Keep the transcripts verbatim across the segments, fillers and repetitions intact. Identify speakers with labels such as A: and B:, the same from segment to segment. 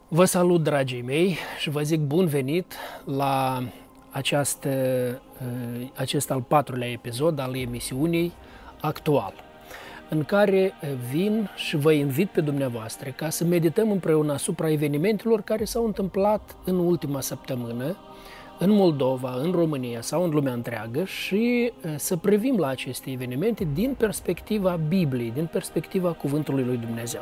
A: Vă salut, dragii mei, și vă zic bun venit la această, acest al patrulea episod al emisiunii Actual, în care vin și vă invit pe dumneavoastră ca să medităm împreună asupra evenimentelor care s-au întâmplat în ultima săptămână în Moldova, în România sau în lumea întreagă și să privim la aceste evenimente din perspectiva Bibliei, din perspectiva Cuvântului lui Dumnezeu.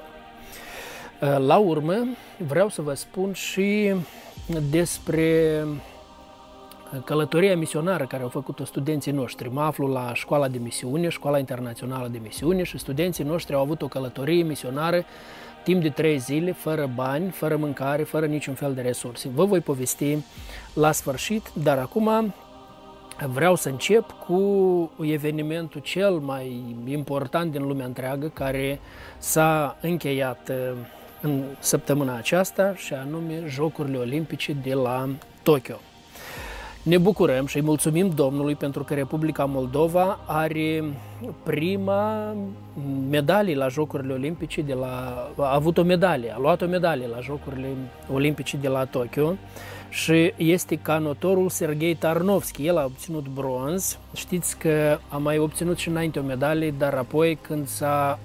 A: La urmă, vreau să vă spun și despre călătoria misionară care au făcut-o studenții noștri. Mă aflu la școala de misiune, Școala Internațională de Misiune, și studenții noștri au avut o călătorie misionară timp de trei zile, fără bani, fără mâncare, fără niciun fel de resurse. Vă voi povesti la sfârșit, dar acum vreau să încep cu evenimentul cel mai important din lumea întreagă care s-a încheiat în săptămâna aceasta, și anume Jocurile Olimpice de la Tokyo. Ne bucurăm și îi mulțumim Domnului pentru că Republica Moldova are prima medalie la Jocurile Olimpice de la... a avut o medalie, a luat o medalie la Jocurile Olimpice de la Tokyo și este canotorul Serghei Tarnovski. El a obținut bronz. Știți că a mai obținut și înainte o medalie, dar apoi când s-a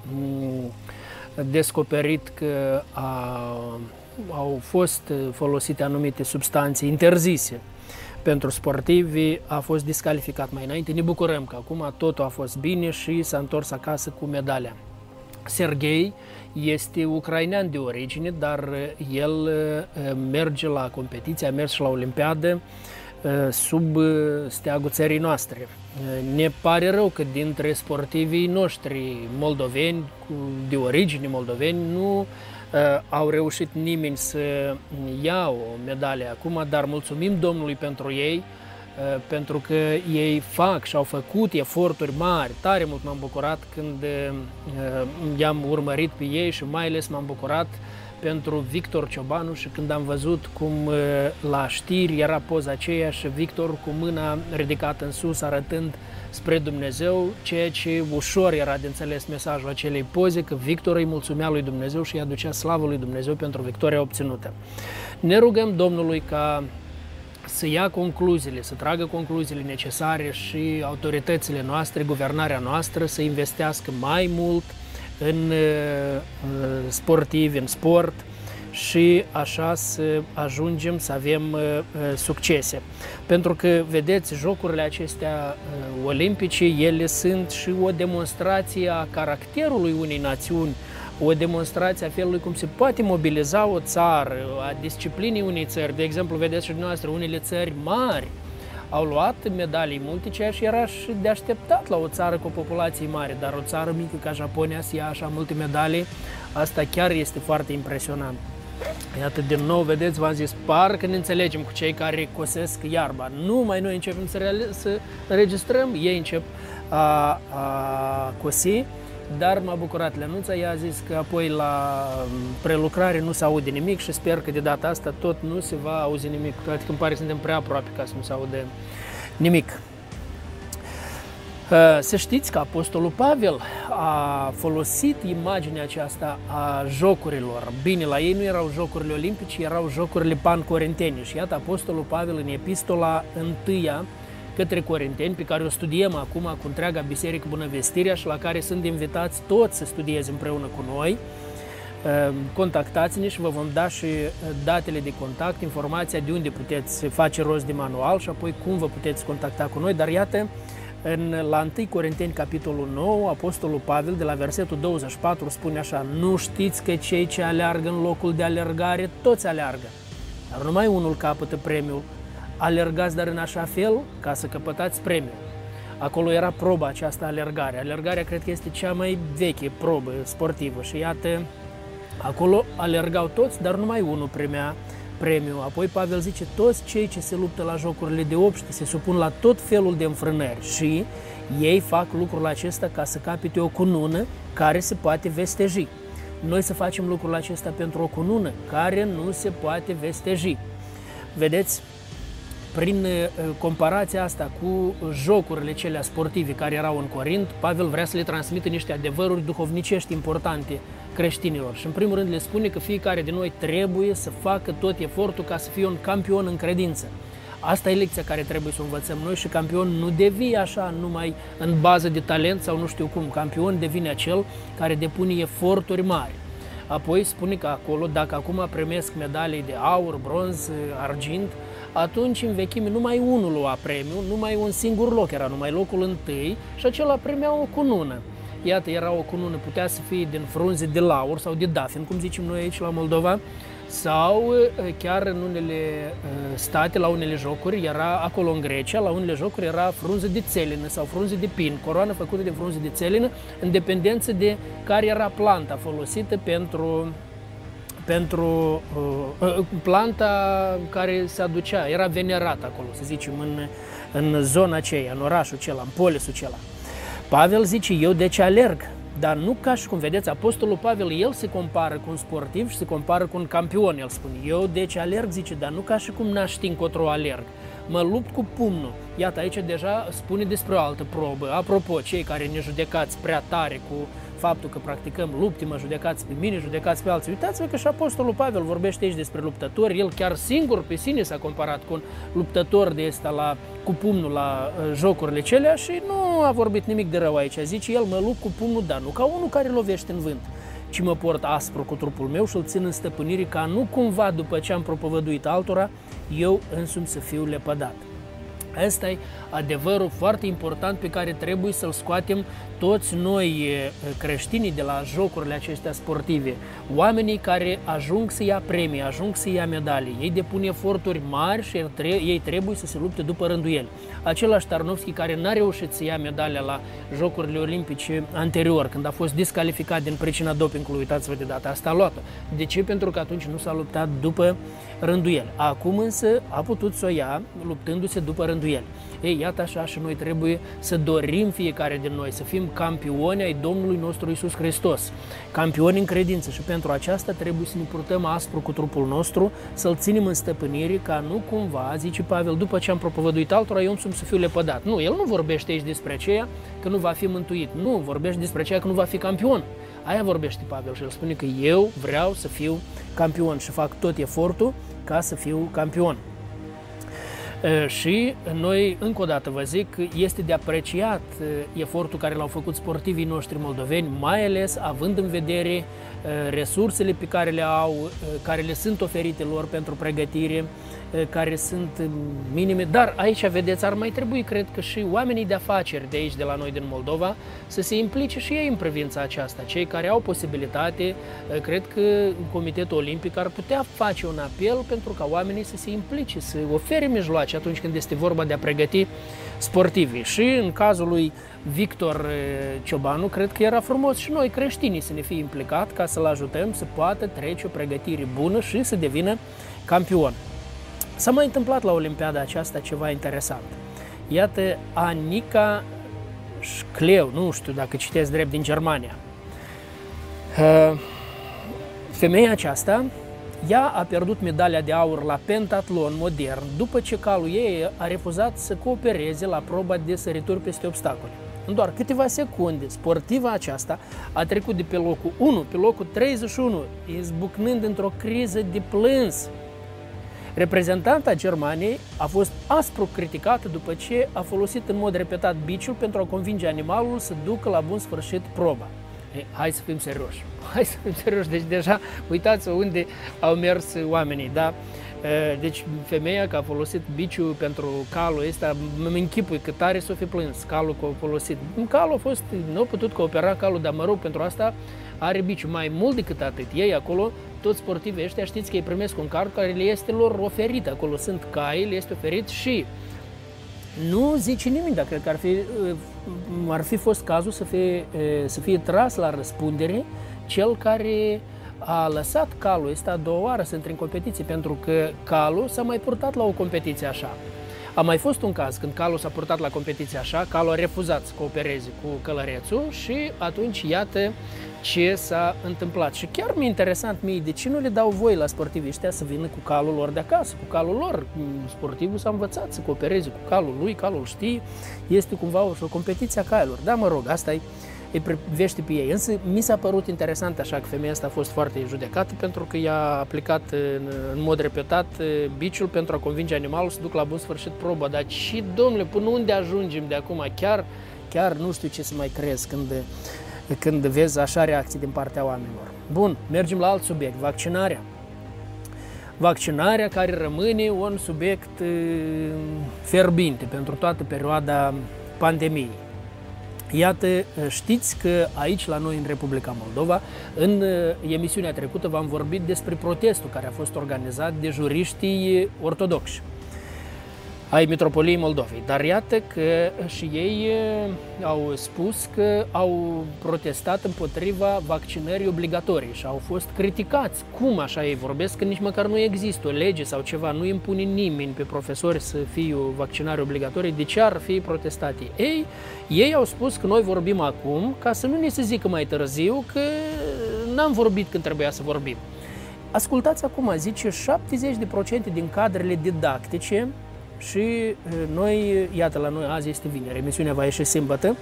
A: descoperit că a, au fost folosite anumite substanțe interzise pentru sportivi, a fost discalificat mai înainte. Ne bucurăm că acum totul a fost bine și s-a întors acasă cu medalia. Serghei este ucrainean de origine, dar el merge la competiție, a mers și la Olimpiadă sub steagul țării noastre. Ne pare rău că dintre sportivii noștri moldoveni, de origine moldoveni, nu uh, au reușit nimeni să ia o medalie acum, dar mulțumim Domnului pentru ei, uh, pentru că ei fac și au făcut eforturi mari. Tare mult m-am bucurat când uh, i-am urmărit pe ei și mai ales m-am bucurat pentru Victor Ciobanu și când am văzut cum la știri era poza aceea și Victor cu mâna ridicată în sus arătând spre Dumnezeu, ceea ce ușor era de înțeles mesajul acelei poze, că Victor îi mulțumea lui Dumnezeu și îi aducea slavă lui Dumnezeu pentru victoria obținută. Ne rugăm Domnului ca să ia concluziile, să tragă concluziile necesare și autoritățile noastre, guvernarea noastră, să investească mai mult în uh, sportivi, în sport și așa să ajungem să avem uh, succese. Pentru că, vedeți, jocurile acestea uh, olimpice, ele sunt și o demonstrație a caracterului unei națiuni, o demonstrație a felului cum se poate mobiliza o țară, a disciplinii unei țări. De exemplu, vedeți și dumneavoastră, unele țări mari au luat medalii multe, ceea ce era și de așteptat la o țară cu o populație mare, dar o țară mică ca Japonia să ia așa multe medalii, asta chiar este foarte impresionant. Iată, din nou, vedeți, v-am zis, parcă ne înțelegem cu cei care cosesc iarba. Numai noi începem să, să înregistrăm, ei încep a, a cosi, dar m-a bucurat Lenuța, ea a zis că apoi la prelucrare nu se aude nimic și sper că de data asta tot nu se va auzi nimic, cu toate că îmi pare că suntem prea aproape ca să nu se aude nimic. Să știți că Apostolul Pavel a folosit imaginea aceasta a jocurilor. Bine, la ei nu erau jocurile olimpice, erau jocurile pancorintene și iată Apostolul Pavel în epistola întâia către Corinteni, pe care o studiem acum cu întreaga Biserică Bunăvestirea și la care sunt invitați toți să studieze împreună cu noi. Contactați-ne și vă vom da și datele de contact, informația de unde puteți face rost de manual și apoi cum vă puteți contacta cu noi. Dar iată, în, la întâi Corinteni, capitolul nouă, Apostolul Pavel, de la versetul douăzeci și patru, spune așa: nu știți că cei ce aleargă în locul de alergare, toți aleargă, dar numai unul capătă premiul. Alergați, dar în așa fel ca să căpătați premiul. Acolo era proba aceasta, alergare. Alergarea cred că este cea mai veche probă sportivă și iată, acolo alergau toți, dar numai unul primea premiul. Apoi Pavel zice, toți cei ce se luptă la jocurile de obște se supun la tot felul de înfrânări și ei fac lucrul acesta ca să capete o cunună care se poate vesteji. Noi să facem lucrul acesta pentru o cunună care nu se poate vesteji. Vedeți? prin comparația asta cu jocurile celea sportive care erau în Corint, Pavel vrea să le transmită niște adevăruri duhovnicești importante creștinilor. Și în primul rând le spune că fiecare din noi trebuie să facă tot efortul ca să fie un campion în credință. Asta e lecția care trebuie să o învățăm noi și campion nu devii așa numai în bază de talent sau nu știu cum. Campion devine acel care depune eforturi mari. Apoi spune că acolo, dacă acum primesc medalii de aur, bronz, argint, atunci în vechime numai unul lua premiu, numai un singur loc era, numai locul întâi și acela primea o cunună. Iată, era o cunună, putea să fie din frunze de laur sau de dafin, cum zicem noi aici la Moldova, sau chiar în unele state, la unele jocuri, era acolo în Grecia, la unele jocuri era frunză de țelină sau frunze de pin, coroană făcută din frunze de țelină, în dependență de care era planta folosită pentru, pentru uh, planta care se aducea, era venerată acolo, să zicem, în, în zona aceea, în orașul acela, în polisul acela. Pavel zice, eu deci alerg, dar nu ca și cum vedeți, apostolul Pavel, el se compară cu un sportiv și se compară cu un campion, el spune, eu deci alerg, zice, dar nu ca și cum n-aș ști încotro alerg, mă lupt cu pumnul. Iată, aici deja spune despre o altă probă. Apropo, cei care ne judecați prea tare cu faptul că practicăm lupte, mă judecați pe mine, judecați pe alții. Uitați-vă că și apostolul Pavel vorbește aici despre luptători, el chiar singur pe sine s-a comparat cu un luptător de ăsta la, cu pumnul la uh, jocurile celea și nu a vorbit nimic de rău aici. Zice el, mă lupt cu pumnul, dar nu ca unul care lovește în vânt, ci mă port aspru cu trupul meu și îl țin în stăpânire ca nu cumva după ce am propovăduit altora, eu însumi să fiu lepădat. Asta e adevărul foarte important pe care trebuie să-l scoatem toți noi creștinii de la jocurile acestea sportive. Oamenii care ajung să ia premii, ajung să ia medalii, ei depun eforturi mari și ei trebuie să se lupte după rânduieli. Același Tarnovski care n-a reușit să ia medalia la Jocurile Olimpice anterior, când a fost discalificat din pricina dopingului, uitați-vă de data asta a luat-o. De ce? Pentru că atunci nu s-a luptat după rânduieli. Acum însă a putut să o ia luptându-se după rânduieli. Ei, iată așa și noi trebuie să dorim fiecare din noi, să fim campioni ai Domnului nostru Iisus Hristos, campioni în credință și pentru aceasta trebuie să ne purtăm aspru cu trupul nostru, să-l ținem în stăpânire ca nu cumva, zice Pavel, după ce am propovăduit altora, eu însumi să fiu lepădat. Nu, el nu vorbește aici despre aceea că nu va fi mântuit, nu, vorbește despre aceea că nu va fi campion. Aia vorbește Pavel și el spune că eu vreau să fiu campion și fac tot efortul ca să fiu campion. Și noi, încă o dată vă zic, este de apreciat efortul care l-au făcut sportivii noștri moldoveni, mai ales având în vedere resursele pe care le au, care le sunt oferite lor pentru pregătire, care sunt minime. Dar aici, vedeți, ar mai trebui, cred că și oamenii de afaceri de aici, de la noi din Moldova, să se implice și ei în privința aceasta. Cei care au posibilitate, cred că Comitetul Olimpic ar putea face un apel pentru ca oamenii să se implice, să ofere mijloace atunci când este vorba de a pregăti sportivii. Și în cazul lui Victor Ciobanu, cred că era frumos și noi creștinii să ne fie implicat ca să-l ajutăm să poată trece o pregătire bună și să devină campion. S-a mai întâmplat la Olimpiada aceasta ceva interesant. Iată, Anica Scleu, nu știu dacă citesc drept, din Germania. Femeia aceasta, ea a pierdut medalia de aur la pentatlon modern după ce calul ei a refuzat să coopereze la proba de sărituri peste obstacole. În doar câteva secunde, sportiva aceasta a trecut de pe locul unu pe locul treizeci și unu, izbucnând într-o criză de plâns. Reprezentanta Germaniei a fost aspru criticată după ce a folosit în mod repetat biciul pentru a convinge animalul să ducă la bun sfârșit proba. Ei, hai să fim serioși, hai să fim serioși, deci deja uitați unde au mers oamenii, da? Deci femeia că a folosit biciul pentru calul ăsta, mă închipui cât tare s-o fi plâns, calul că a folosit. Calul a fost, nu a putut coopera calul, dar mă rog, pentru asta are biciul. Mai mult decât atât, ei acolo, toți sportivii ăștia, știți că ei primesc un car care le este lor oferit, acolo sunt cai, le este oferit și nu zice nimic, dar cred că ar fi, ar fi fost cazul să fie, să fie tras la răspundere cel care a lăsat calul ăsta a doua oară să intre în competiție, pentru că calul s-a mai purtat la o competiție așa. A mai fost un caz când calul s-a purtat la competiție așa, calul a refuzat să coopereze cu călărețul și atunci iată ce s-a întâmplat. Și chiar mi-e interesant mie de ce nu le dau voie la sportivii ăștia să vină cu calul lor de acasă, cu calul lor. Sportivul s-a învățat să coopereze cu calul lui, calul știe, este cumva o, o competiție a cailor. Da, mă rog, asta e, îi privește pe ei. Însă mi s-a părut interesant așa că femeia asta a fost foarte judecată pentru că i-a aplicat în, în mod repetat biciul pentru a convinge animalul să duc la bun sfârșit proba. Dar și, domnule, până unde ajungem de acum? Chiar, chiar nu știu ce să mai crezi când, când vezi așa reacții din partea oamenilor. Bun, mergem la alt subiect, vaccinarea. Vaccinarea care rămâne un subiect fierbinte pentru toată perioada pandemiei. Iată, știți că aici la noi în Republica Moldova, în emisiunea trecută v-am vorbit despre protestul care a fost organizat de juriștii ortodoxi ai Mitropoliei Moldovei. Dar iată că și ei au spus că au protestat împotriva vaccinării obligatorii și au fost criticați. Cum așa ei vorbesc? Că nici măcar nu există o lege sau ceva, nu impune nimeni pe profesori să fie o vaccinare obligatorie. De ce ar fi protestat ei? Ei au spus că noi vorbim acum ca să nu ne se zică mai târziu că n-am vorbit când trebuia să vorbim. Ascultați acum, zice șaptezeci la sută din cadrele didactice. Și noi, iată, la noi azi este vineri, emisiunea va ieși sâmbătă,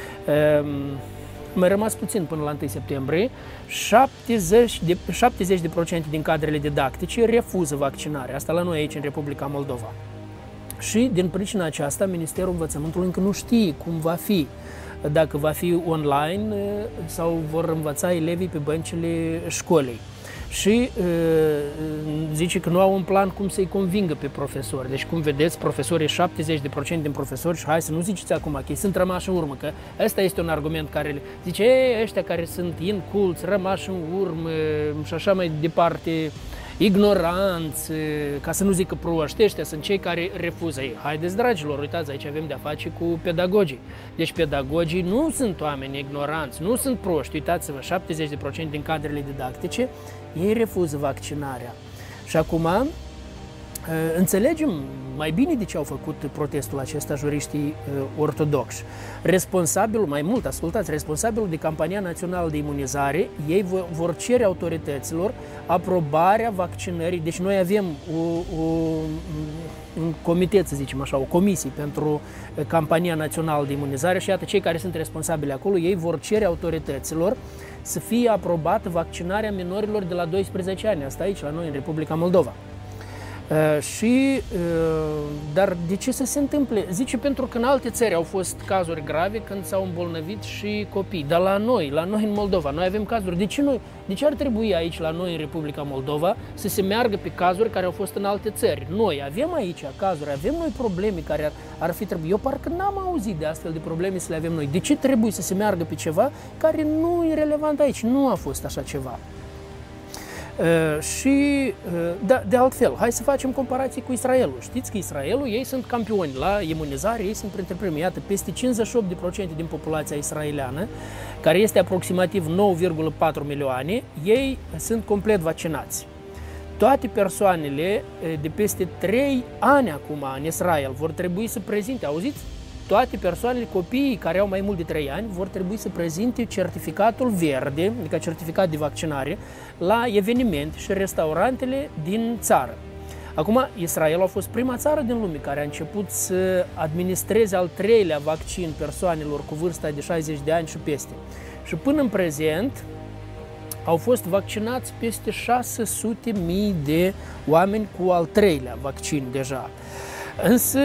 A: mai rămas puțin până la întâi septembrie, șaptezeci la sută din cadrele didactice refuză vaccinarea, asta la noi aici în Republica Moldova. Și din pricina aceasta, Ministerul Învățământului încă nu știe cum va fi, dacă va fi online sau vor învăța elevii pe băncile școlii. Și uh, zice că nu au un plan cum să-i convingă pe profesori. Deci, cum vedeți, profesorii, șaptezeci la sută din profesori, și hai să nu ziceți acum că ei sunt rămași în urmă, că ăsta este un argument care zice, ei, ăștia care sunt inculți, rămași în urmă și așa mai departe, ignoranți, ca să nu zic că proști, ăștia sunt cei care refuză. Ei, haideți, dragilor, uitați, aici avem de-a face cu pedagogii. Deci pedagogii nu sunt oameni ignoranți, nu sunt proști. Uitați-vă, șaptezeci la sută din cadrele didactice, ei refuză vaccinarea. Și acum înțelegem mai bine de ce au făcut protestul acesta juriștii ortodoxi. Responsabilul, mai mult, ascultați, responsabilul de campania națională de imunizare, ei vor cere autorităților aprobarea vaccinării. Deci noi avem o, o, un comitet, să zicem așa, o comisie pentru campania națională de imunizare și iată, cei care sunt responsabili acolo, ei vor cere autorităților să fie aprobată vaccinarea minorilor de la doisprezece ani, asta aici, la noi, în Republica Moldova. Uh, și, uh, dar de ce să se întâmple? Zice, pentru că în alte țări au fost cazuri grave când s-au îmbolnăvit și copii, dar la noi, la noi în Moldova, noi avem cazuri. De ce, noi, de ce ar trebui aici, la noi în Republica Moldova, să se meargă pe cazuri care au fost în alte țări? Noi avem aici cazuri, avem noi probleme care ar, ar fi trebuit. Eu parcă n-am auzit de astfel de probleme să le avem noi. De ce trebuie să se meargă pe ceva care nu e relevant aici? Nu a fost așa ceva. Uh, și, uh, de, de altfel, hai să facem comparații cu Israelul. Știți că Israelul, ei sunt campioni la imunizare, ei sunt printre primii. Iată, peste cincizeci și opt la sută din populația israeliană, care este aproximativ nouă virgulă patru milioane, ei sunt complet vaccinați. Toate persoanele de peste trei ani acum în Israel vor trebui să prezinte, auziți? Toate persoanele, copiii care au mai mult de trei ani, vor trebui să prezinte certificatul verde, adică certificat de vaccinare, la evenimente și restaurantele din țară. Acum, Israel a fost prima țară din lume care a început să administreze al treilea vaccin persoanelor cu vârsta de șaizeci de ani și peste. Și până în prezent au fost vaccinați peste șase sute de mii de oameni cu al treilea vaccin deja. Însă,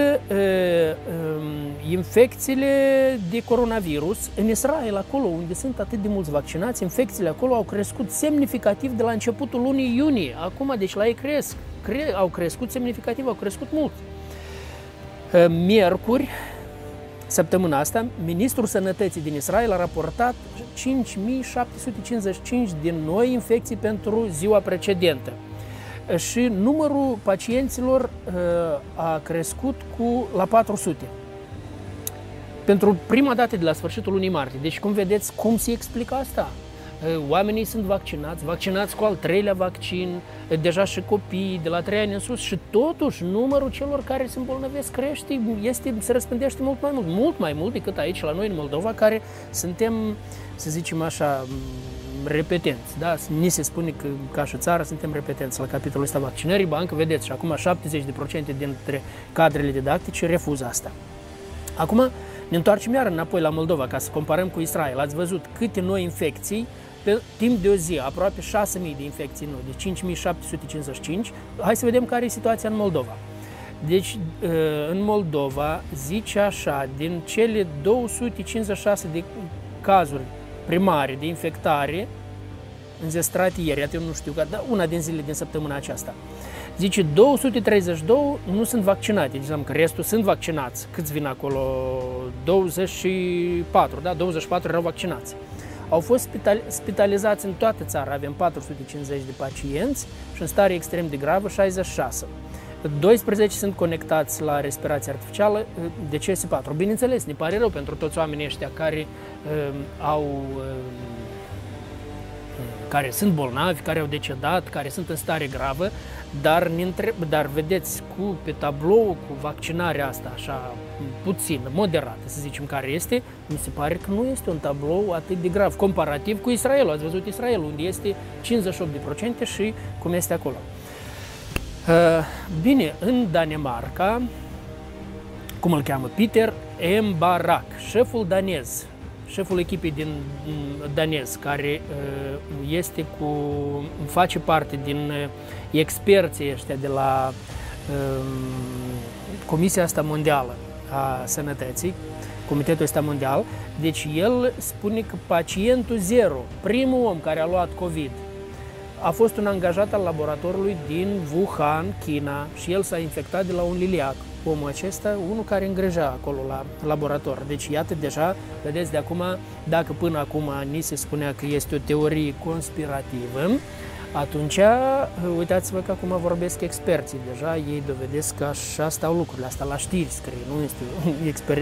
A: infecțiile de coronavirus în Israel, acolo unde sunt atât de mulți vaccinați, infecțiile acolo au crescut semnificativ de la începutul lunii iunie. Acum, deci la ei cresc, cre, au crescut semnificativ, au crescut mult. Miercuri, săptămâna asta, Ministrul Sănătății din Israel a raportat cinci mii șapte sute cincizeci și cinci de noi infecții pentru ziua precedentă. Și numărul pacienților uh, a crescut cu la patru sute. Pentru prima dată de la sfârșitul lunii martie. Deci, cum vedeți, cum se explică asta? oamenii sunt vaccinați, vaccinați cu al treilea vaccin, deja și copii de la trei ani în sus și totuși numărul celor care se îmbolnăvesc crește, este, se răspândește mult mai mult, mult mai mult decât aici la noi în Moldova, care suntem, să zicem așa, repetenți, da? Ni se spune că ca și țară suntem repetenți la capitolul ăsta vaccinării, bancă, vedeți, și acum șaptezeci la sută dintre cadrele didactice refuză asta. Acum ne întoarcem iar înapoi la Moldova, ca să comparăm cu Israel. Ați văzut câte noi infecții pe timp de o zi, aproape șase mii de infecții noi, de cinci mii șapte sute cincizeci și cinci. Hai să vedem care e situația în Moldova. Deci, în Moldova, zice așa, din cele două sute cincizeci și șase de cazuri primare de infectare înzestrate ieri, iată eu nu știu, dar una din zilele din săptămâna aceasta, zice două sute treizeci și doi nu sunt vaccinate, deci înseamnă că restul sunt vaccinați. Câți vin acolo? douăzeci și patru, da? douăzeci și patru erau vaccinați. Au fost spitalizați în toată țara, avem patru sute cincizeci de pacienți și în stare extrem de gravă șaizeci și șase. doisprezece sunt conectați la respirație artificială, decese patru. Bineînțeles, ne pare rău pentru toți oamenii ăștia care uh, au uh, care sunt bolnavi, care au decedat, care sunt în stare gravă, dar, ne întreb, dar vedeți, cu, pe tablou, cu vaccinarea asta așa puțin, moderată, să zicem care este, mi se pare că nu este un tablou atât de grav, comparativ cu Israelul. Ați văzut Israelul, unde este cincizeci și opt la sută și cum este acolo. Bine, în Danemarca, cum îl cheamă, Peter Embarak, șeful danez, șeful echipei din danez, care este cu, face parte din experții ăștia de la Comisia asta mondială a sănătății, Comitetul ăsta mondial, deci el spune că pacientul zero, primul om care a luat COVID, a fost un angajat al laboratorului din Wuhan, China, și el s-a infectat de la un liliac. Omul acesta, unul care îngrijea acolo la laborator. Deci, iată, deja, vedeți, de acum, dacă până acum ni se spunea că este o teorie conspirativă, atunci, uitați-vă că acum vorbesc experții. Deja ei dovedesc că așa stau lucrurile. Asta la știri scrie, nu este exper...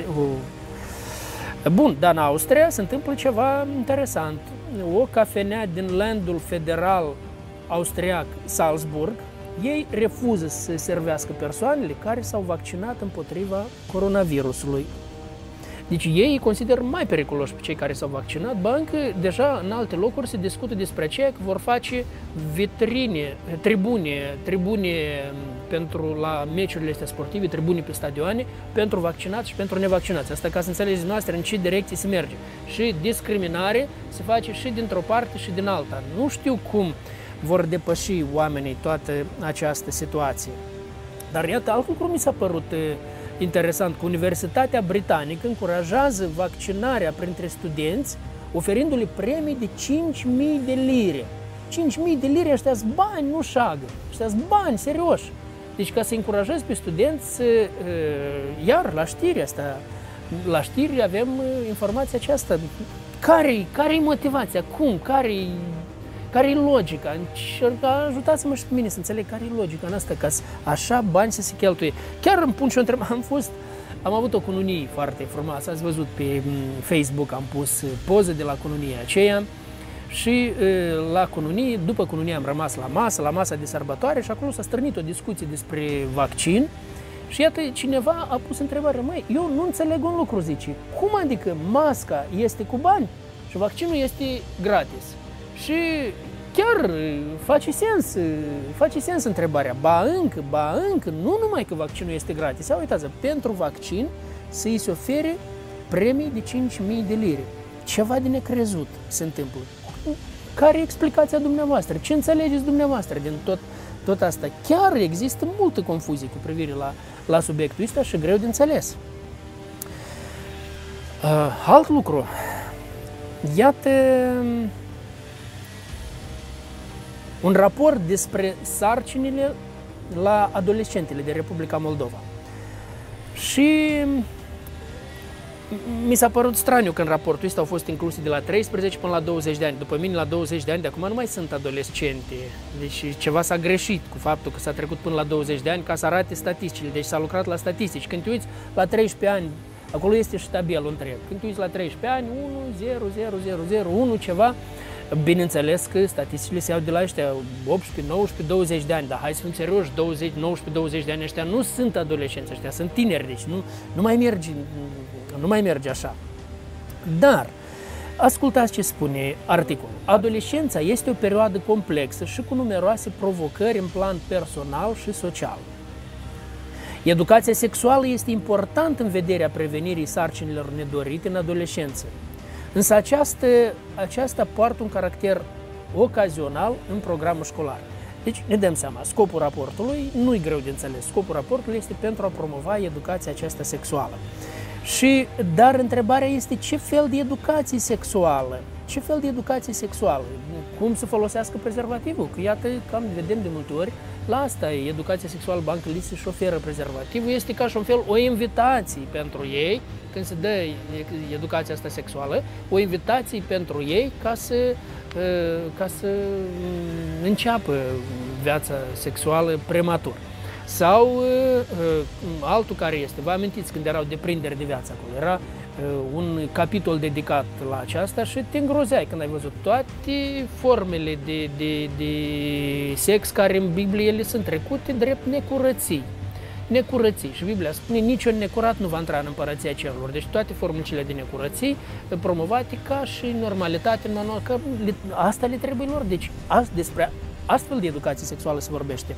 A: Bun, dar în Austria se întâmplă ceva interesant. O cafenea din landul federal austriac Salzburg, ei refuză să servească persoanele care s-au vaccinat împotriva coronavirusului. Deci ei îi consideră mai periculoși pe cei care s-au vaccinat, ba încă deja în alte locuri se discută despre aceea că vor face vitrine, tribune, tribune pentru la meciurile astea sportive, tribune pe stadioane, pentru vaccinați și pentru nevaccinați. Asta ca să înțelegeți noastră în ce direcție se merge. Și discriminare se face și dintr-o parte și din alta. Nu știu cum vor depăși oamenii toată această situație. Dar iată, alt lucru mi s-a părut interesant, că Universitatea Britanică încurajează vaccinarea printre studenți, oferindu-le premii de cinci mii de lire. cinci mii de lire, ăștia-s bani, nu șagă. Ăștia-s bani, serioși. Deci ca să încurajezi pe studenți, iar la știri asta, la știri avem informația aceasta. Care-i care-i motivația? Cum? Care-i care-i logica? Ajutați-mă și pe mine să înțeleg care-i logica în asta, ca așa bani să se cheltuie. Chiar îmi pun și o întrebare. Am fost, am avut o cununie foarte frumoasă, ați văzut pe Facebook, am pus poze de la cununia aceea și la cununie, după cununie am rămas la masă, la masa de sărbătoare și acolo s-a strânit o discuție despre vaccin și iată, cineva a pus întrebarea, măi, eu nu înțeleg un lucru, zice, cum adică masca este cu bani și vaccinul este gratis? Și chiar face sens, face sens întrebarea, ba încă, ba încă, nu numai că vaccinul este gratis, sau uitați, pentru vaccin să-i se ofere premii de cinci mii de lire. Ceva de necrezut se întâmplă. Care e explicația dumneavoastră? Ce înțelegeți dumneavoastră din tot, tot asta? Chiar există multă confuzie cu privire la, la subiectul ăsta și greu de înțeles. Uh, alt lucru. Iată un raport despre sarcinile la adolescentele de Republica Moldova. Și mi s-a părut straniu că în raportul ăsta au fost incluse de la treisprezece până la douăzeci de ani. După mine, la douăzeci de ani, de acum nu mai sunt adolescente. Deci ceva s-a greșit cu faptul că s-a trecut până la douăzeci de ani ca să arate statisticile. Deci s-a lucrat la statistici. Când te uiți la treisprezece ani, acolo este și tabelul întreg. Când te uiți la treisprezece ani, unu, zero, zero, zero, zero, unu, ceva, Bineînțeles că statisticile se iau de la ăștia optsprezece, nouăsprezece, douăzeci de ani, dar hai să fim serioși, douăzeci, nouăsprezece, douăzeci de ani ăștia nu sunt adolescenți, ăștia sunt tineri, deci nu, nu, mai merge, nu mai merge așa. Dar, ascultați ce spune articolul. Adolescența este o perioadă complexă și cu numeroase provocări în plan personal și social. Educația sexuală este importantă în vederea prevenirii sarcinilor nedorite în adolescență. Însă această, aceasta poartă un caracter ocazional în programul școlar. Deci ne dăm seama, scopul raportului nu-i greu de înțeles. Scopul raportului este pentru a promova educația aceasta sexuală. Și, dar întrebarea este ce fel de educație sexuală? Ce fel de educație sexuală? Cum să folosească prezervativul? Că iată, cam vedem de multe ori, la asta e educația sexuală, bancă li se și oferă prezervativul, este ca și un fel o invitație pentru ei, când se dă educația asta sexuală, o invitație pentru ei ca să, ca să înceapă viața sexuală prematur. Sau uh, altul care este, vă amintiți când erau deprinderi de viață acolo, era uh, un capitol dedicat la aceasta și te îngrozeai când ai văzut toate formele de, de, de sex care în Biblie ele sunt trecute drept necurății. Necurății. Și Biblia spune niciun necurat nu va intra în împărăția cerurilor. Deci toate formulele de necurății promovate ca și normalitate în manual, că le, asta le trebuie lor. Deci ast, despre astfel de educație sexuală se vorbește.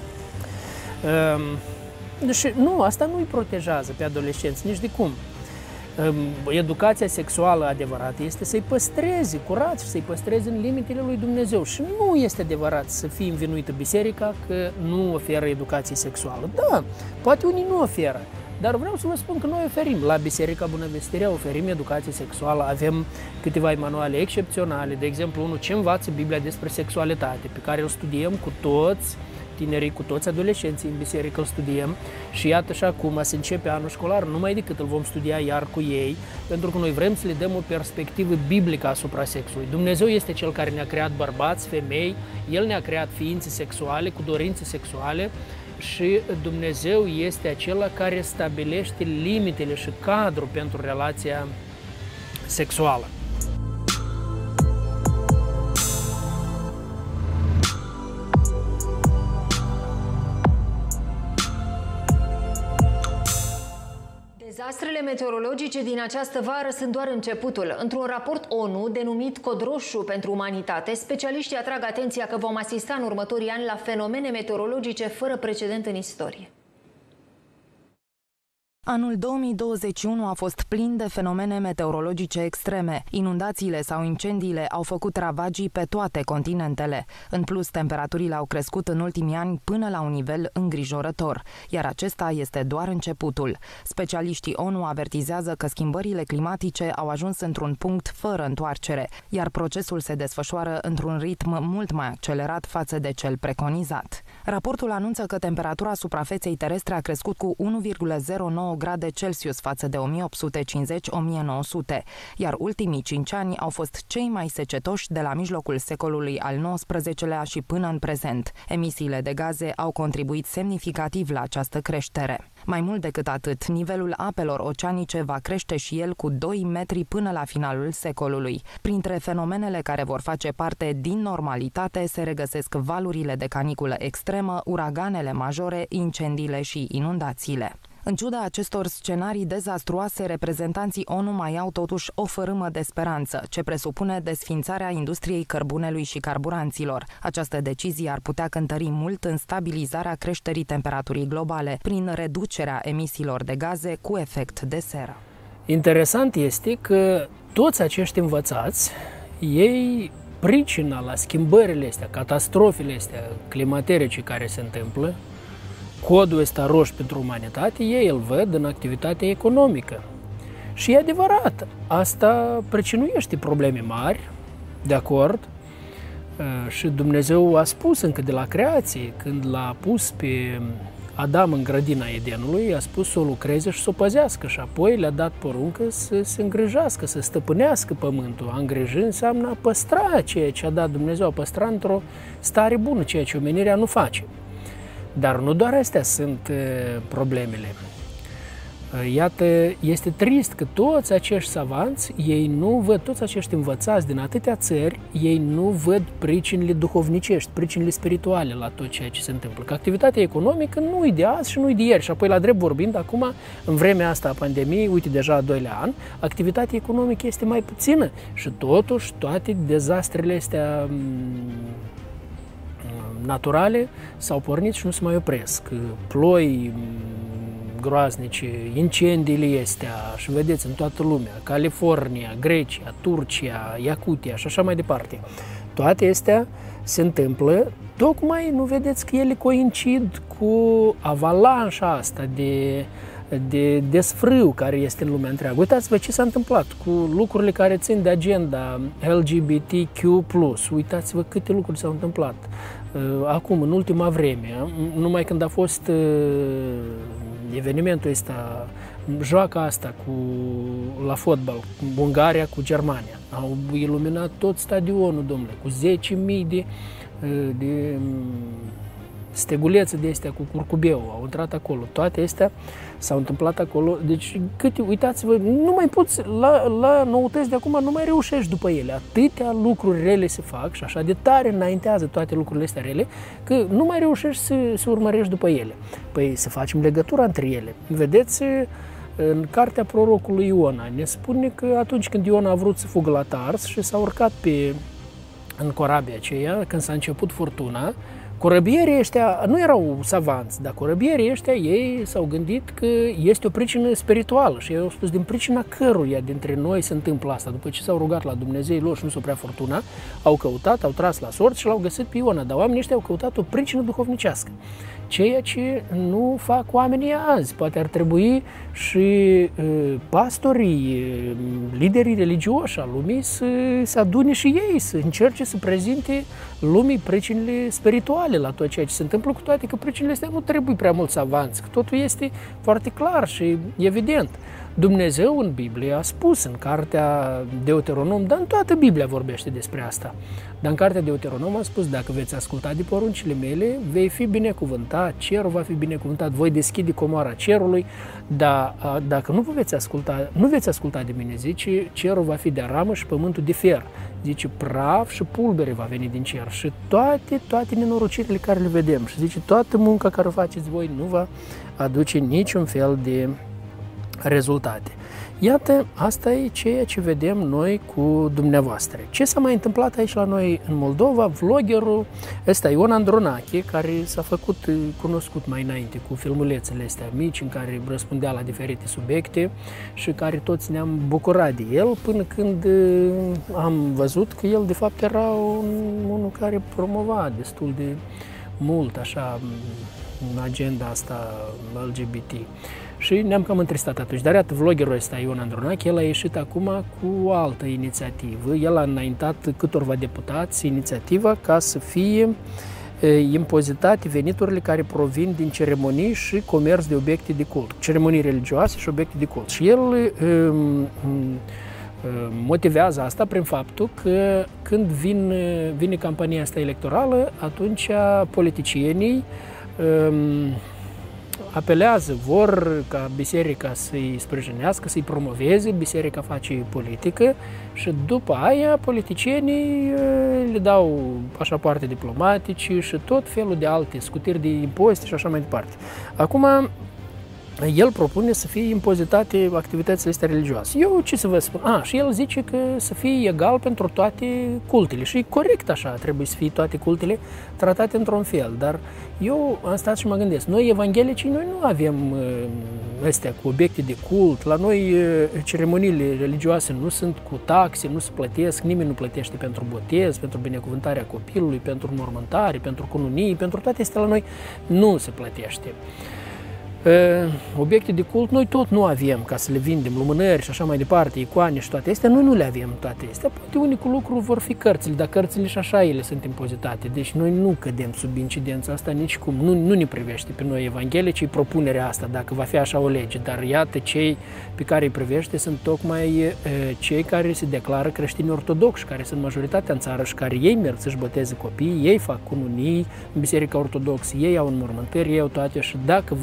A: Deci, nu, asta nu îi protejează pe adolescenți, nici de cum. Educația sexuală adevărată este să-i păstreze curați și să-i păstreze în limitele lui Dumnezeu. Și nu este adevărat să fie învinuită biserica că nu oferă educație sexuală. Da, poate unii nu oferă, dar vreau să vă spun că noi oferim. La Biserica Bunăvestirea oferim educație sexuală, avem câteva manuale excepționale, de exemplu, unul ce învață Biblia despre sexualitate, pe care îl studiem cu toți tinerii, cu toți adolescenții în biserică îl studiem și iată și acum se începe anul școlar, numai decât îl vom studia iar cu ei, pentru că noi vrem să le dăm o perspectivă biblică asupra sexului. Dumnezeu este Cel care ne-a creat bărbați, femei, El ne-a creat ființe sexuale, cu dorințe sexuale și Dumnezeu este acela care stabilește limitele și cadrul pentru relația sexuală.
B: Dezastrele meteorologice din această vară sunt doar începutul. Într-un raport ONU denumit Cod Roșu pentru Umanitate, specialiștii atrag atenția că vom asista în următorii ani la fenomene meteorologice fără precedent în istorie.
C: Anul două mii douăzeci și unu a fost plin de fenomene meteorologice extreme. Inundațiile sau incendiile au făcut ravagii pe toate continentele. În plus, temperaturile au crescut în ultimii ani până la un nivel îngrijorător, iar acesta este doar începutul. Specialiștii ONU avertizează că schimbările climatice au ajuns într-un punct fără întoarcere, iar procesul se desfășoară într-un ritm mult mai accelerat față de cel preconizat. Raportul anunță că temperatura suprafeței terestre a crescut cu unu virgulă zero nouă grade Celsius față de o mie opt sute cincizeci - o mie nouă sute, iar ultimii cinci ani au fost cei mai secetoși de la mijlocul secolului al nouăsprezecelea și până în prezent. Emisiile de gaze au contribuit semnificativ la această creștere. Mai mult decât atât, nivelul apelor oceanice va crește și el cu doi metri până la finalul secolului. Printre fenomenele care vor face parte din normalitate se regăsesc valurile de caniculă extremă, uraganele majore, incendiile și inundațiile. În ciuda acestor scenarii dezastruoase, reprezentanții ONU mai au totuși o fărâmă de speranță, ce presupune desființarea industriei cărbunelui și carburanților. Această decizie ar putea cântări mult în stabilizarea creșterii temperaturii globale, prin reducerea emisiilor de gaze cu efect de seră.
A: Interesant este că toți acești învățați, ei pricina la schimbările astea, catastrofele astea climaterice care se întâmplă, codul ăsta roșu pentru umanitate, ei îl văd în activitatea economică. Și e adevărat, asta pricinuiește probleme mari, de acord, și Dumnezeu a spus încă de la creație, când l-a pus pe Adam în grădina Edenului, a spus să o lucreze și să o păzească și apoi le-a dat poruncă să se îngrijească, să stăpânească pământul. A îngriji înseamnă a păstra ceea ce a dat Dumnezeu, a păstra într-o stare bună, ceea ce omenirea nu face. Dar nu doar astea sunt problemele. Iată, este trist că toți acești savanți, ei nu văd, toți acești învățați din atâtea țări, ei nu văd pricinile duhovnicești, pricinile spirituale la tot ceea ce se întâmplă. Că activitatea economică nu e de azi și nu e de ieri. Și apoi, la drept vorbind, acum, în vremea asta a pandemiei, uite, deja a doilea an, activitatea economică este mai puțină. Și totuși, toate dezastrele astea naturale s-au pornit și nu se mai opresc. Ploi groaznice, incendiile astea, și vedeți în toată lumea, California, Grecia, Turcia, Iacutia și așa mai departe. Toate astea se întâmplă, tocmai nu vedeți că ele coincid cu avalanșa asta de, de desfrâu care este în lumea întreagă. Uitați-vă ce s-a întâmplat cu lucrurile care țin de agenda L G B T Q plus. Uitați-vă câte lucruri s-au întâmplat acum, în ultima vreme, numai când a fost evenimentul ăsta, joaca asta cu, la fotbal, Ungaria cu Germania. Au iluminat tot stadionul, domnule, cu zece mii de, de stegulețe de astea cu curcubeu, au intrat acolo. Toate astea s-au întâmplat acolo. Deci, câte, uitați-vă, nu mai poți, la, la noutăți de acum nu mai reușești după ele. Atâtea lucruri rele se fac și așa de tare înaintează toate lucrurile astea rele, că nu mai reușești să, să urmărești după ele. Păi să facem legătura între ele. Vedeți, în cartea prorocului Iona ne spune că atunci când Iona a vrut să fugă la Tars și s-a urcat pe, în corabia aceea, când s-a început furtuna, corăbierii ăștia nu erau savanți, dar corăbierii ăștia, ei s-au gândit că este o pricină spirituală și ei au spus din pricina căruia dintre noi se întâmplă asta. După ce s-au rugat la Dumnezei lor și nu s-o prea furtuna, au căutat, au tras la sorți și l-au găsit pe Iona, dar oamenii ăștia au căutat o pricină duhovnicească. Ceea ce nu fac oamenii azi. Poate ar trebui și uh, pastorii, uh, liderii religioși al lumii să se adune și ei, să încerce să prezinte lumii pricinile spirituale la tot ceea ce se întâmplă, cu toate că pricinile astea nu trebuie prea mulți avanți, că totul este foarte clar și evident. Dumnezeu în Biblie a spus, în cartea Deuteronom, dar în toată Biblia vorbește despre asta. Dar în cartea Deuteronom a spus, dacă veți asculta de poruncile mele, vei fi binecuvântat, cerul va fi binecuvântat, voi deschide comoara cerului, dar dacă nu vă veți asculta, nu veți asculta de mine, zice, cerul va fi de aramă și pământul de fier. Zice, praf și pulbere va veni din cer și toate, toate nenorocirile care le vedem. Și zice, toată munca care o faceți voi nu va aduce niciun fel de rezultate. Iată, asta e ceea ce vedem noi cu dumneavoastră. Ce s-a mai întâmplat aici la noi în Moldova? Vloggerul ăsta, Ion Andronache, care s-a făcut cunoscut mai înainte cu filmulețele astea mici în care răspundea la diferite subiecte și care toți ne-am bucurat de el, până când am văzut că el de fapt era un, unul care promova destul de mult așa în agenda asta L G B T. Și ne-am cam întristat atunci. Dar iată, vloggerul ăsta, Ion Andronache, el a ieșit acum cu o altă inițiativă. El a înaintat câtorva deputați inițiativa ca să fie e, impozitate veniturile care provin din ceremonii și comerț de obiecte de cult. Ceremonii religioase și obiecte de cult. Și el e, e, motivează asta prin faptul că când vin, vine campania asta electorală, atunci politicienii e, apelează, vor ca biserica să-i sprijinească, să-i promoveze, biserica face politică și după aia politicienii le dau pașapoarte diplomatice și tot felul de alte scutiri de impozite și așa mai departe. Acum, el propune să fie impozitate activitățile astea religioase. Eu ce să vă spun? A, și el zice că să fie egal pentru toate cultele și corect așa, trebuie să fie toate cultele tratate într-un fel, dar eu am stat și mă gândesc, noi evanghelicii, noi nu avem astea cu obiecte de cult, la noi ceremoniile religioase nu sunt cu taxe, nu se plătesc, nimeni nu plătește pentru botez, pentru binecuvântarea copilului, pentru înmormântare, pentru cununii, pentru toate astea la noi nu se plătește. Obiecte de cult noi tot nu avem ca să le vindem, lumânări și așa mai departe, icoane și toate astea, noi nu le avem toate astea. Poate unicul lucru vor fi cărțile, dar cărțile și așa ele sunt impozitate. Deci noi nu cădem sub incidența asta nicicum, nu, nu ne privește pe noi evanghelicii propunerea asta, dacă va fi așa o lege, dar iată cei pe care îi privește sunt tocmai cei care se declară creștini ortodoxi, care sunt majoritatea în țară și care ei merg să-și boteze copiii, ei fac cununii în Biserica Ortodoxă, ei au înmormântări, ei au toate și dacă vor fi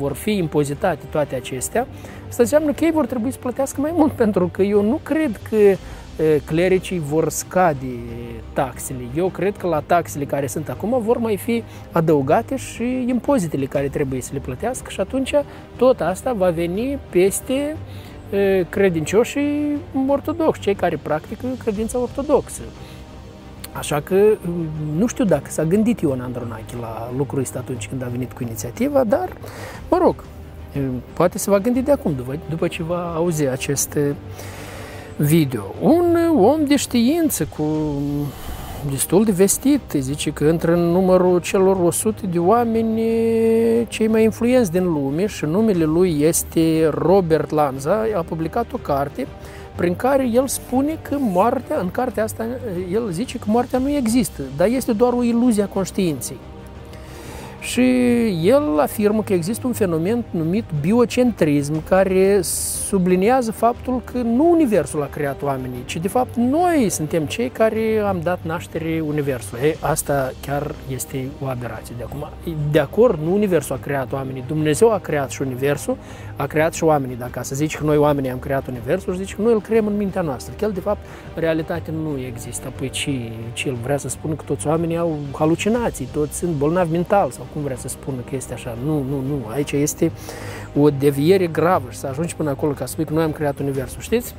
A: impozitate toate acestea, asta înseamnă că ei vor trebui să plătească mai mult, pentru că eu nu cred că clericii vor scade taxele. Eu cred că la taxele care sunt acum vor mai fi adăugate și impozitele care trebuie să le plătească și atunci tot asta va veni peste credincioșii ortodoxi, cei care practică credința ortodoxă. Așa că nu știu dacă s-a gândit Ion Andronache la lucrul ăsta atunci când a venit cu inițiativa, dar, mă rog, poate se va gândi de acum, după, după ce va auzi acest video. Un om de știință cu destul de vestit, zice că intră în numărul celor o sută de oameni cei mai influenți din lume și numele lui este Robert Lanza, a publicat o carte prin care el spune că moartea, în cartea asta, el zice că moartea nu există, dar este doar o iluzie a conștiinței. Și el afirmă că există un fenomen numit biocentrism, care subliniază faptul că nu Universul a creat oamenii, ci de fapt noi suntem cei care am dat naștere Universului. Ei, asta chiar este o aberație de acum. De acord, nu Universul a creat oamenii, Dumnezeu a creat și Universul, a creat și oamenii. Dacă să zici că noi oamenii am creat Universul, zici că noi îl creăm în mintea noastră. Că el, de fapt, în realitate nu există. Apoi ce, ce el vrea să spună că toți oamenii au halucinații, toți sunt bolnavi mental sau cum vrea să spună că este așa. Nu, nu, nu. Aici este o deviere gravă și să ajungi până acolo ca să spui că noi am creat Universul. Știți?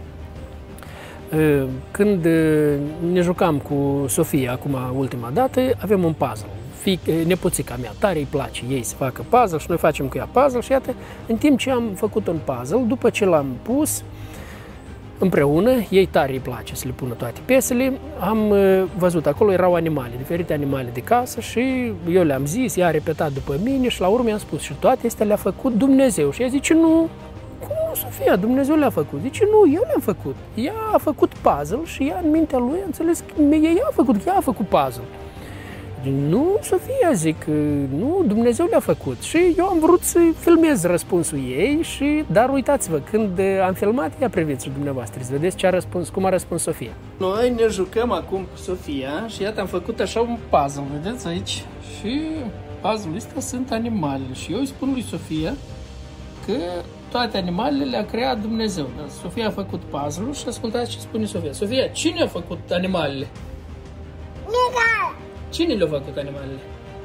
A: Când ne jucam cu Sofia, acum ultima dată, avem un puzzle. Nepoțica mea tare îi place ei să facă puzzle și noi facem cu ea puzzle și iată, în timp ce am făcut un puzzle, după ce l-am pus împreună, ei tare îi place să le pună toate piesele, am văzut, acolo erau animale, diferite animale de casă și eu le-am zis, ea a repetat după mine și la urmă i-am spus și toate astea le-a făcut Dumnezeu și ea zice nu, cum nu, Sofia, Dumnezeu le-a făcut? Zice nu, eu le-am făcut, ea a făcut puzzle și ea în mintea lui a înțeles că ea a făcut, ea a făcut puzzle. Nu, Sofia, zic, nu, Dumnezeu le-a făcut. Și eu am vrut să filmez răspunsul ei, și, dar uitați-vă, când am filmat, ia priviți și dumneavoastră, să vedeți ce a răspuns, cum a răspuns Sofia. Noi ne jucăm acum cu Sofia și iată am făcut așa un puzzle, vedeți aici? Și puzzle-ul ăsta sunt animale și eu îi spun lui Sofia că toate animalele le-a creat Dumnezeu. Dar Sofia a făcut puzzle-ul și ascultați ce spune Sofia. Sofia, cine a făcut animalele?
D: Dumnezeu!
A: Cine le-a făcut animalele?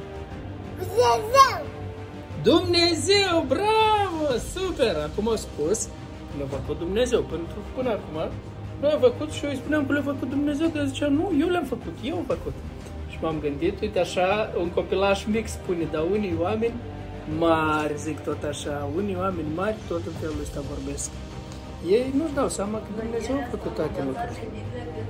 D: Dumnezeu!
A: Dumnezeu! Bravo! Super! Acum a spus le-a făcut Dumnezeu. Pentru că până acum noi am făcut și eu îi spuneam că le-a făcut Dumnezeu, că zicea nu, eu le-am făcut, eu am făcut. Și m-am gândit, uite așa, un copilaș mic spune, dar unii oameni mari, zic tot așa, unii oameni mari tot în felul ăsta vorbesc. Ei nu-și dau seama că Dumnezeu a făcut toate lucrurile.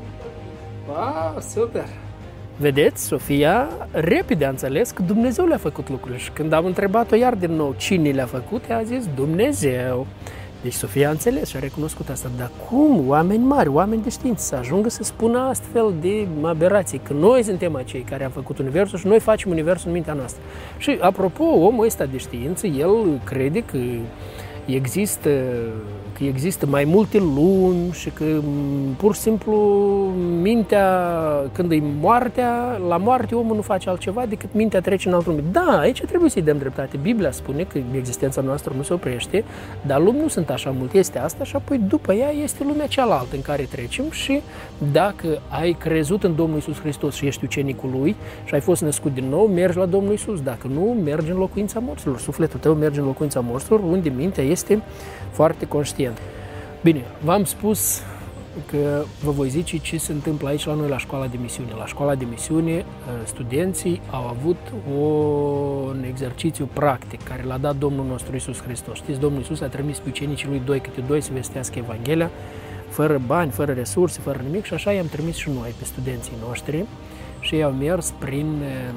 A: Wow, super! Vedeți, Sofia repede a înțeles că Dumnezeu le-a făcut lucrurile și când am întrebat-o iar din nou cine le-a făcut, ea a zis Dumnezeu. Deci Sofia a înțeles și a recunoscut asta. Dar cum oameni mari, oameni de știință să ajungă să spună astfel de aberații, că noi suntem acei care am făcut Universul și noi facem Universul în mintea noastră. Și apropo, omul ăsta de știință, el crede că există, că există mai multe lumi și că pur și simplu mintea, când e moartea, la moarte omul nu face altceva decât mintea trece în altă lume. Da, aici trebuie să-i dăm dreptate. Biblia spune că existența noastră nu se oprește, dar lumi nu sunt așa multe. Este asta și apoi după ea este lumea cealaltă în care trecem și dacă ai crezut în Domnul Iisus Hristos și ești ucenicul Lui și ai fost născut din nou, mergi la Domnul Iisus. Dacă nu, mergi în locuința morților. Sufletul tău merge în locuința morților, unde mintea este foarte conștient. Bine, v-am spus că vă voi zice ce se întâmplă aici la noi la școala de misiune. La școala de misiune, studenții au avut un exercițiu practic care l-a dat Domnul nostru Iisus Hristos. Știți, Domnul Iisus a trimis pe ucenicii Lui doi câte doi să vestească Evanghelia, fără bani, fără resurse, fără nimic și așa i-am trimis și noi pe studenții noștri și ei au mers prin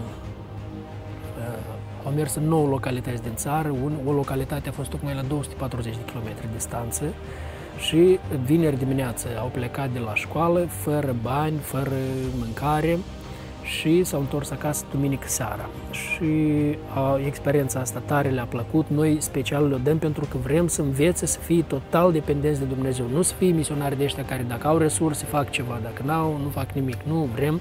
A: Au mers în nouă localități din țară, o localitate a fost tocmai la două sute patruzeci de kilometri distanță și vineri dimineață au plecat de la școală fără bani, fără mâncare și s-au întors acasă duminică seara. Și a, experiența asta tare le-a plăcut, noi special le dăm pentru că vrem să învețe să fie total dependenți de Dumnezeu, nu să fie misionari de ăștia care dacă au resurse fac ceva, dacă n-au, nu fac nimic, nu vrem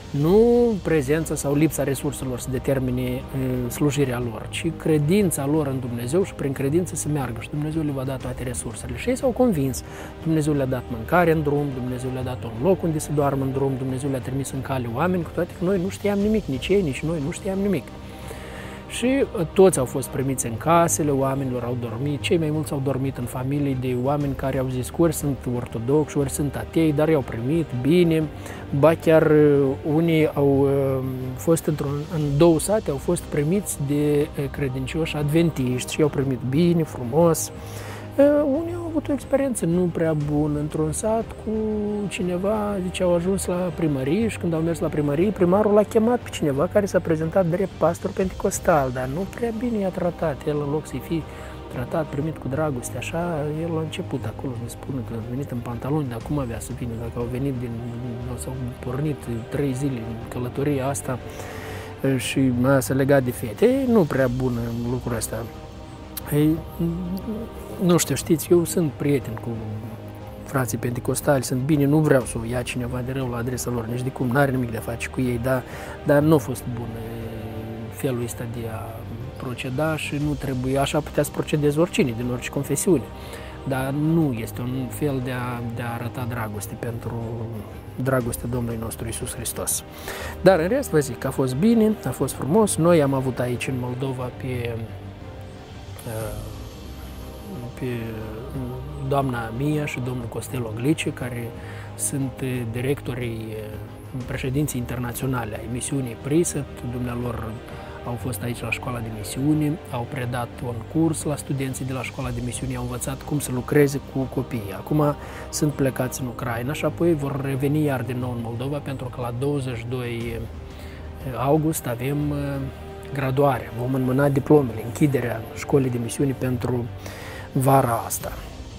A: Nu prezența sau lipsa resurselor să determine slujirea lor, ci credința lor în Dumnezeu și prin credință să meargă și Dumnezeu le va da toate resursele. Și ei s-au convins. Dumnezeu le-a dat mâncare în drum, Dumnezeu le-a dat un loc unde să doarmă în drum, Dumnezeu le-a trimis în cale oameni, cu toate că noi nu știam nimic, nici ei, nici noi nu știam nimic. Și toți au fost primiți în casele oamenilor, au dormit, cei mai mulți au dormit în familii de oameni care au zis că ori sunt ortodoxi, ori sunt atei, dar i-au primit bine, ba chiar unii au fost într-un, în două sate, au fost primiți de credincioși adventiști și i-au primit bine, frumos. Unii au avut o experiență nu prea bună într-un sat cu cineva, zice, au ajuns la primărie și când au mers la primărie, primarul l-a chemat pe cineva care s-a prezentat drept pastor pentecostal, dar nu prea bine i-a tratat. El, în loc să-i fi tratat, primit cu dragoste, așa, el a început acolo să spună că a venit în pantaloni, dar cum avea să vină, dacă au venit din, s-au pornit trei zile în călătoria asta și s-a legat de fete. Nu prea bună lucrul ăsta. Ei, nu știu, știți, eu sunt prieten cu frații pentecostali, sunt bine, nu vreau să o ia cineva de rău la adresa lor, nici de cum, n-are nimic de a face cu ei, dar, dar nu a fost bun felul ăsta de a proceda și nu trebuie, așa putea să procedeze oricine, din orice confesiune, dar nu este un fel de a, de a arăta dragoste pentru dragostea Domnului nostru Iisus Hristos. Dar în rest vă zic, a fost bine, a fost frumos, noi am avut aici în Moldova pe pe doamna Mia și domnul Costel Oglice, care sunt directorii, președinții internaționale ai misiunii Prisat. Dumnealor au fost aici la școala de misiune, au predat un curs la studenții de la școala de misiune, au învățat cum să lucreze cu copiii. Acum sunt plecați în Ucraina și apoi vor reveni iar din nou în Moldova, pentru că la douăzeci și doi august avem graduare, vom înmâna diplomele, închiderea școlii de misiune pentru vara asta.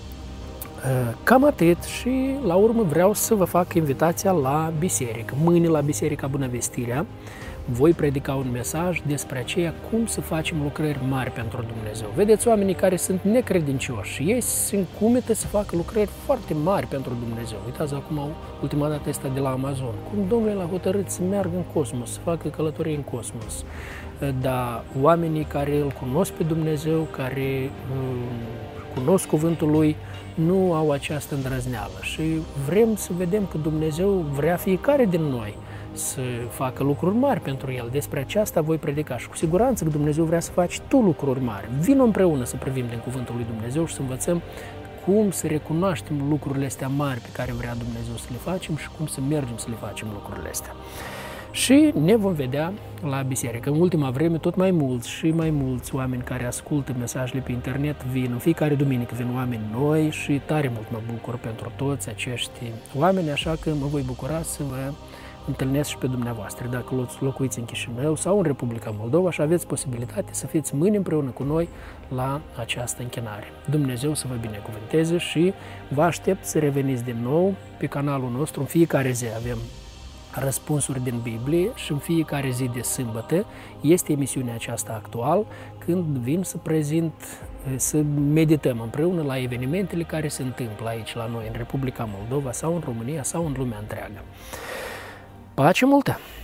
A: Cam atât și la urmă vreau să vă fac invitația la biserică. Mâine la Biserica Bunăvestirea voi predica un mesaj despre aceea cum să facem lucrări mari pentru Dumnezeu. Vedeți, oamenii care sunt necredincioși și ei se încumetă să facă lucrări foarte mari pentru Dumnezeu. Uitați acum ultima dată asta de la Amazon. Cum Domnul l-a hotărât să meargă în cosmos, să facă călătorie în cosmos. Dar oamenii care îl cunosc pe Dumnezeu, care cunosc cuvântul Lui, nu au această îndrăzneală și vrem să vedem că Dumnezeu vrea fiecare din noi să facă lucruri mari pentru El. Despre aceasta voi predica și cu siguranță că Dumnezeu vrea să faci tu lucruri mari. Vino împreună să privim din cuvântul lui Dumnezeu și să învățăm cum să recunoaștem lucrurile astea mari pe care vrea Dumnezeu să le facem și cum să mergem să le facem lucrurile astea. Și ne vom vedea la biserică. În ultima vreme tot mai mulți și mai mulți oameni care ascultă mesajele pe internet vin. În fiecare duminică vin oameni noi și tare mult mă bucur pentru toți acești oameni, așa că mă voi bucura să vă întâlnesc și pe dumneavoastră. Dacă locuiți în Chișinău sau în Republica Moldova și aveți posibilitate să fiți mâine împreună cu noi la această închinare. Dumnezeu să vă binecuvânteze și vă aștept să reveniți din nou pe canalul nostru. În fiecare zi avem răspunsuri din Biblie și în fiecare zi de sâmbătă este emisiunea aceasta actual, când vin să prezint, să medităm împreună la evenimentele care se întâmplă aici la noi, în Republica Moldova sau în România sau în lumea întreagă. Pace multă!